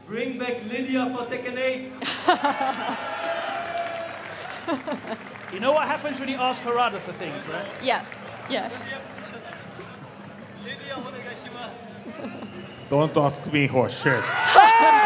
Bring back Lydia for Tekken 8. You know what happens when you ask Harada for things, right? Yeah. Yeah. Lydia, onegaishimasu. Don't ask me for shit.